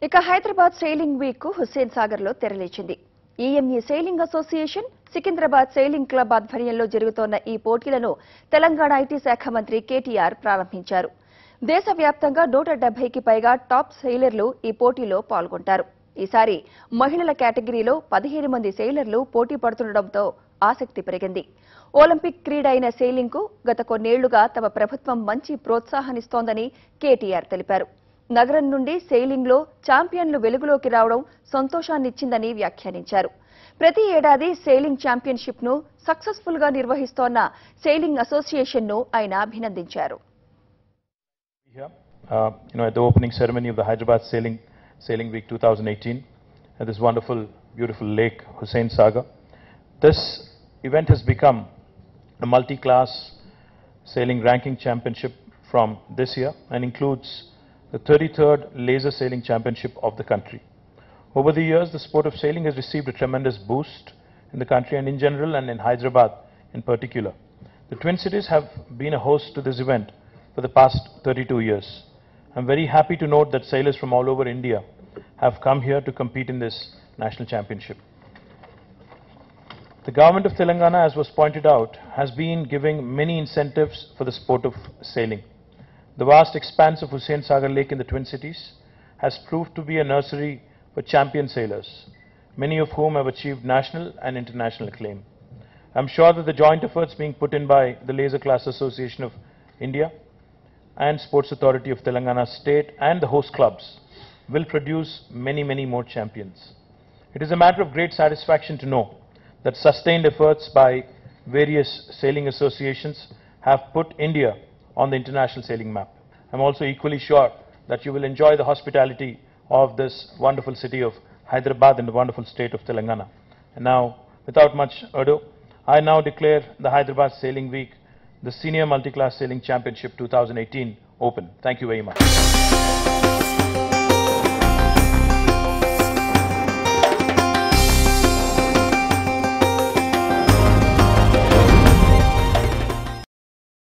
ఇక Hyderabad sailing week కు హుస్సేన్ సాగర్ లో తెరలేచింది. EME sailing association, Secunderabad sailing club ఆధ్వర్యంలో జరుగుతోన్న ఈ పోటీలను తెలంగాణ ఐటీ శాఖ మంత్రి కేటీఆర్ ప్రారంభించారు. దేశవ్యాప్తంగా 170కి పైగా టాప్ సెయిలర్లు ఈ పోటీలో పాల్గొంటారు. ఈసారి మహిళల కేటగిరీలో 15 మంది సెయిలర్లు పోటీ పడుతుండటంతో ఆసక్తి పెరిగింది. ఒలింపిక్ క్రీడ అయిన సెయిలింగ్ కు గత కొన్నేళ్లుగా తమ ప్రభుత్వం మంచి ప్రోత్సాహనిస్తోందని కేటీఆర్ తెలిపారు. నగరం నుండి సెయిలింగ్ లో ఛాంపియన్లు వెలుగులోకి రావడం సంతోషాన్నిచ్చిందని వ్యాఖ్యానించారు. ప్రతి ఏడాది సెయిలింగ్ ఛాంపియన్షిప్ ను సక్సెస్ఫుల్ గా నిర్వహిస్తోన్న సెయిలింగ్ అసోసియేషన్ ను ఆయన అభినందించారు. At the opening ceremony of the Hyderabad Sailing Week 2018 at this wonderful, beautiful lake, Hussain Sagar. This event has become a multi-class sailing ranking championship from this year and includes the 33rd Laser Sailing Championship of the country. Over the years, the sport of sailing has received a tremendous boost in the country and in general, and in Hyderabad in particular. The Twin Cities have been a host to this event for the past 32 years. I'm very happy to note that sailors from all over India have come here to compete in this national championship. The government of Telangana, as was pointed out, has been giving many incentives for the sport of sailing. The vast expanse of Hussain Sagar Lake in the Twin Cities has proved to be a nursery for champion sailors, many of whom have achieved national and international acclaim. I'm sure that the joint efforts being put in by the Laser Class Association of India and Sports Authority of Telangana State and the host clubs will produce many more champions. It is a matter of great satisfaction to know that sustained efforts by various sailing associations have put India on the international sailing map. I'm also equally sure that you will enjoy the hospitality of this wonderful city of Hyderabad in the wonderful state of Telangana. And now, without much ado, I now declare the Hyderabad Sailing Week, the Senior Multi-Class Sailing Championship 2018 open. Thank you very much.